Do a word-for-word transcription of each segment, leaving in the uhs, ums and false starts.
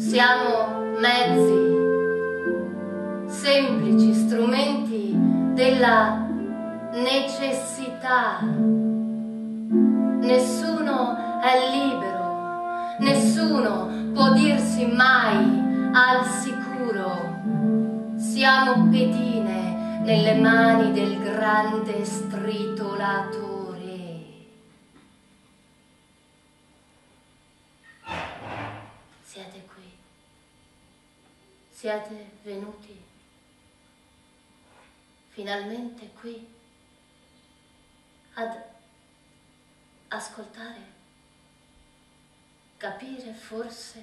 Siamo mezzi, semplici strumenti della necessità. Nessuno è libero, nessuno può dirsi mai al sicuro. Siamo pedine nelle mani del grande stritolatore. Siete qui, siete venuti finalmente qui ad ascoltare, capire forse.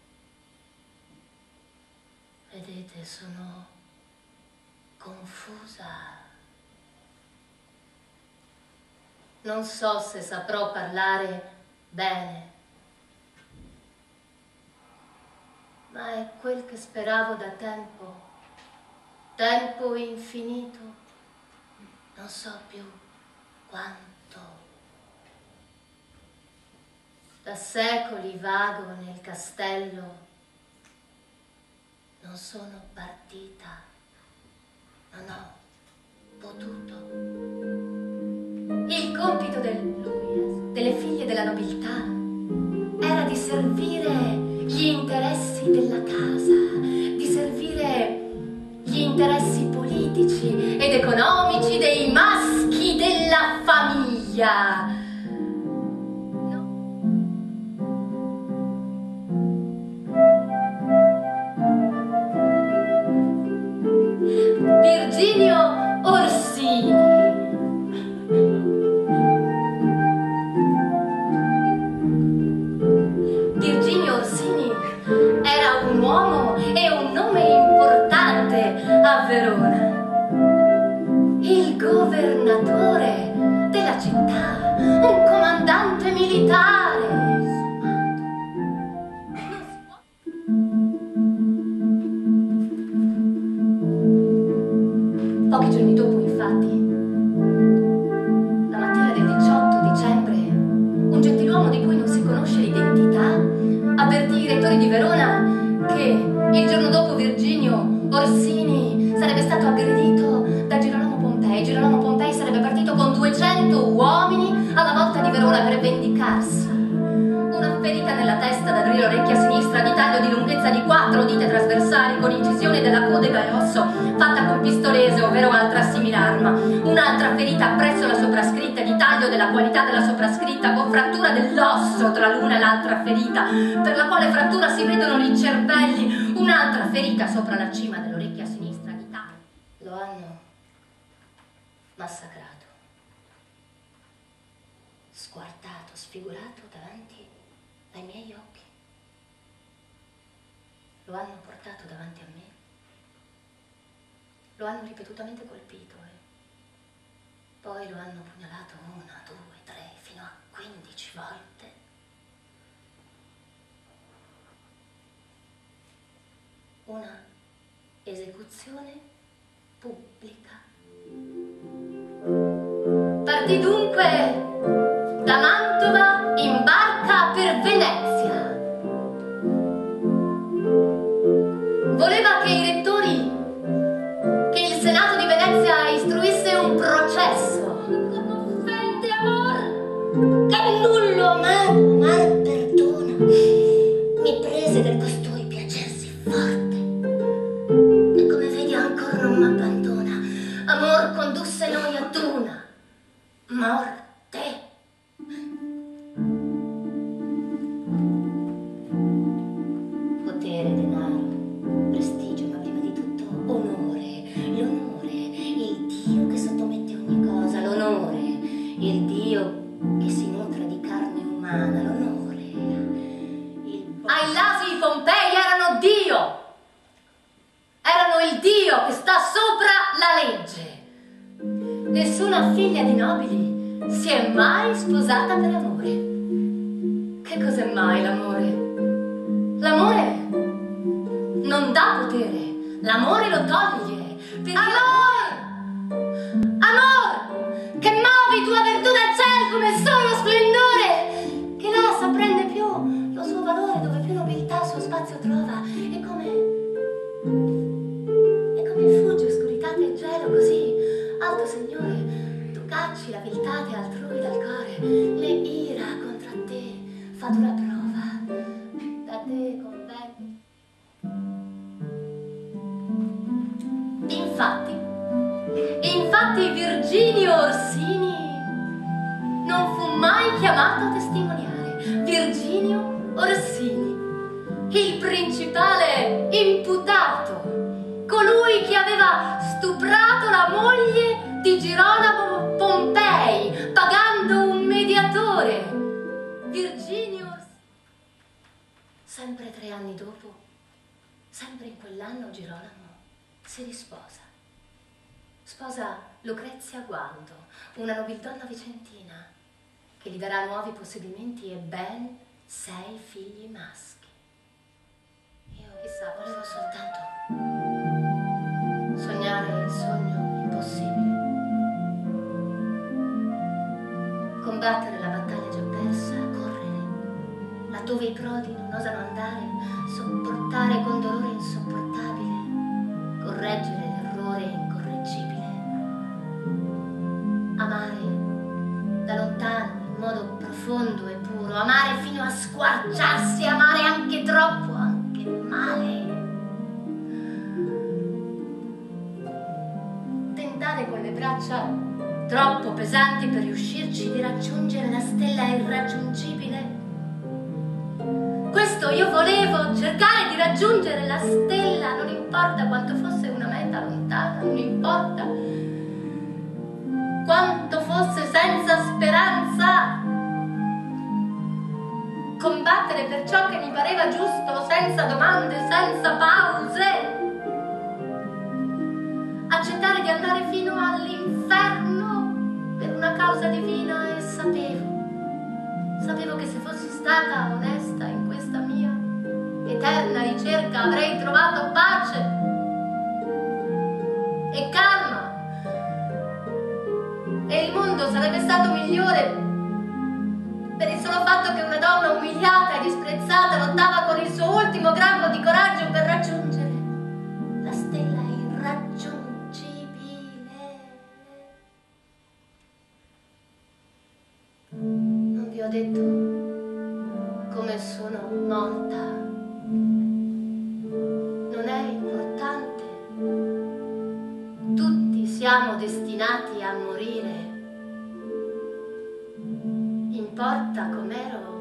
Vedete, sono confusa. Non so se saprò parlare bene, ma è quel che speravo da tempo, tempo infinito, non so più quanto. Da secoli vago nel castello, non sono partita, non ho potuto. Il compito del, delle figlie della nobiltà era di servire gli interessi della casa, di servire gli interessi politici ed economici dei maschi della famiglia. Virginio Orsini. Virginio Orsini era un uomo e un nome importante a Verona. Il governatore della città, un comandante militare. Pochi giorni dopo, infatti, la mattina del diciotto dicembre, un gentiluomo di cui non si conosce l'identità avvertì i rettori di Verona che il giorno dopo Virginio Orsini sarebbe stato aggredito da Girolamo Pompei. Girolamo Pompei sarebbe partito con duecento uomini alla volta di Verona per vendicarsi. Una ferita nella testa da dritto all'orecchia sinistra di taglio di lunghezza di quattro dita trasversali con incisione della codega e osso fatta con pistolese, ovvero altra similarma. Un'altra ferita presso la soprascritta di taglio della qualità della soprascritta con frattura dell'osso tra l'una e l'altra ferita, per la quale frattura si vedono gli cervelli. Un'altra ferita sopra la cima dell'orecchia sinistra di taglio. Lo hanno massacrato, squartato, sfigurato davanti ai miei occhi. Lo hanno portato davanti a me, lo hanno ripetutamente colpito e poi lo hanno pugnalato una, due, tre, fino a quindici volte. Una esecuzione pubblica. Partì dunque da Mantova in barca per Venezia. Voleva che i rettori, che il Senato di Venezia istruisse un processo. Commovente amor, che nullo amato, mar perdona, mi prese del costui piacersi forte, e come vedi ancora non m'abbandona. Amor condusse noi ad una morte. Potere, denaro, prestigio, ma prima di tutto onore. L'onore, il Dio che sottomette ogni cosa. L'onore, il Dio che si nutre di carne umana. L'onore, il... Ai lasi Pompei erano Dio. Erano il Dio che sta sopra la legge. Nessuna figlia di nobili si è mai sposata per amore. Che cos'è mai l'amore? L'amore non dà potere, l'amore lo toglie. Amor! Amor! Che muovi tua virtù dal cielo come solo splendore, che l'assa prende più lo suo valore dove più nobiltà suo spazio trova, e come, e come fugge oscuritate e gelo, così, alto Signore, tu cacci la viltate altrui dal core, le ira contra te fa dura prova, da te convenni. Infatti, infatti Virginio Orsini non fu mai chiamato a testimoniare. Virginio Orsini, il principale imputato, colui che aveva stuprato la moglie di Girolamo Pompei, pagando un mediatore. Virginio Orsini. Sempre tre anni dopo, sempre in quell'anno, Girolamo si risposa. Sposa Lucrezia Guanto, una nobildonna vicentina, che gli darà nuovi possedimenti e ben sei figli maschi. Io, chissà, volevo soltanto sognare il sogno impossibile. Combattere la battaglia già persa, correre laddove i prodi non osano andare, sopportare con dolore insopportabile, correggere l'errore incorreggibile. Amare da lontano in modo profondo e puro, amare fino a squarciarsi, amare anche troppo, anche male. Tentare con le braccia troppo pesanti per riuscirci di raggiungere la stella irraggiungibile. Questo io volevo, cercare di raggiungere la stella, non importa quanto fosse una meta lontana, non importa quanto fosse senza speranza. Combattere per ciò che mi pareva giusto, senza domande, senza pause. Accettare di andare fino all'inferno per una causa divina, e sapevo, sapevo che se fossi stata onesta in questa mia eterna ricerca avrei trovato pace e calma. E il mondo sarebbe stato migliore per il solo fatto che una donna umiliata e disprezzata lottava con il suo ultimo grammo di coraggio per raggiungere la stella irraggiungibile. Non vi ho detto come sono morta. Non è importante. Tutti siamo destinati a morire. Importa com'ero